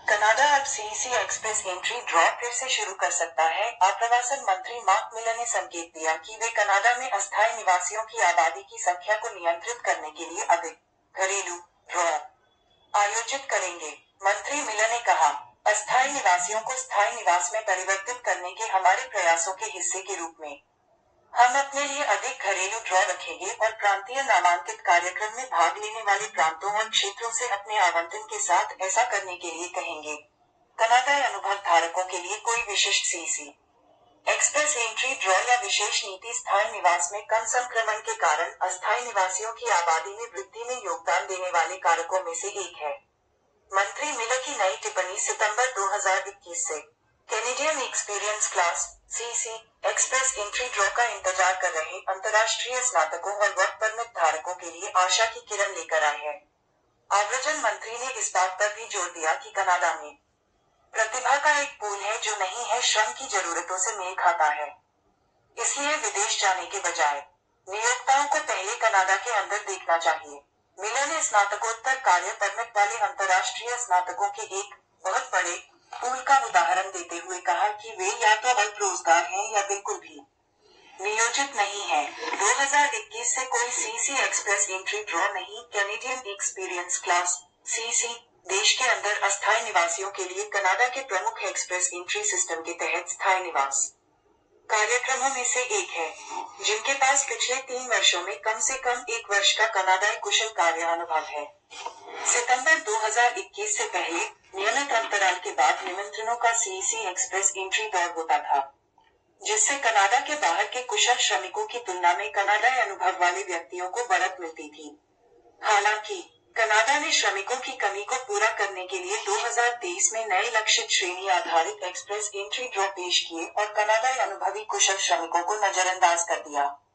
Canada अब CEC express entry draw फिर से शुरू कर सकता है। आप्रवासन मंत्री मार्क मिलर ने संकेत दिया कि वे कनाडा में अस्थायी निवासियों की आबादी की संख्या को नियंत्रित करने के लिए अधिक घरेलू ड्रॉ आयोजित करेंगे। मंत्री मिलर ने कहा, अस्थायी निवासियों को स्थायी निवास में परिवर्तित करने के हमारे प्रयासों के हिस्से के रूप में हम अपने लिए अधिक घरेलू ड्रॉ रखेंगे और प्रांतीय नामांकित कार्यक्रम में भाग लेने वाले प्रांतों और क्षेत्रों से अपने आवंटन के साथ ऐसा करने के लिए कहेंगे। कनाडाई अनुभव धारकों के लिए कोई विशिष्ट सीसी एक्सप्रेस एंट्री ड्रॉ या विशेष नीति स्थायी निवास में कम संक्रमण के कारण अस्थायी निवासियों की आबादी में वृद्धि में योगदान देने वाले कारकों में से एक है। मंत्री मिलर की नई टिप्पणी सितंबर 2021 से Canadian experience class CC express entry draw का इंतजार कर रहे अंतर्राष्ट्रीय स्नातकों और वर्क परमिट धारकों के लिए आशा की किरण लेकर आए हैं। आव्रजन मंत्री ने इस बात पर भी जोर दिया कि कनाडा में प्रतिभा का एक पूल है जो नहीं है श्रम की जरूरतों से मेल खाता है। इसलिए विदेश जाने के बजाय नियोक्ताओं को पहले कनाडा के अंदर देखना चाहिए। मिलर ने स्नातकोत्तर कार्य परमिट वाले अंतर्राष्ट्रीय स्नातकों के एक बहुत बड़े पूल का उदाहरण देते हुए कहा कि वे या तो अल्प रोजगार हैं या बिल्कुल भी नियोजित नहीं हैं। 2021 से कोई सीसी एक्सप्रेस एंट्री ड्रॉ नहीं। कैनेडियन एक्सपीरियंस क्लास सीसी देश के अंदर अस्थायी निवासियों के लिए कनाडा के प्रमुख एक्सप्रेस एंट्री सिस्टम के तहत स्थायी निवास कार्यक्रमों में से एक है, जिनके पास पिछले 3 वर्षों में कम से कम 1 वर्ष का कनाडाई कुशल कार्य अनुभव है। सितंबर 2021 से पहले नियमित अंतराल के बाद निमंत्रणों का सीईसी एक्सप्रेस एंट्री दौर होता था, जिससे कनाडा के बाहर के कुशल श्रमिकों की तुलना में कनाडाई अनुभव वाले व्यक्तियों को बढ़त मिलती थी। हालांकि कनाडा ने श्रमिकों की कमी को पूरा करने के लिए 2023 में नए लक्षित श्रेणी आधारित एक्सप्रेस एंट्री ड्रॉ पेश किए और कनाडाई अनुभवी कुशल श्रमिकों को नजरअंदाज कर दिया।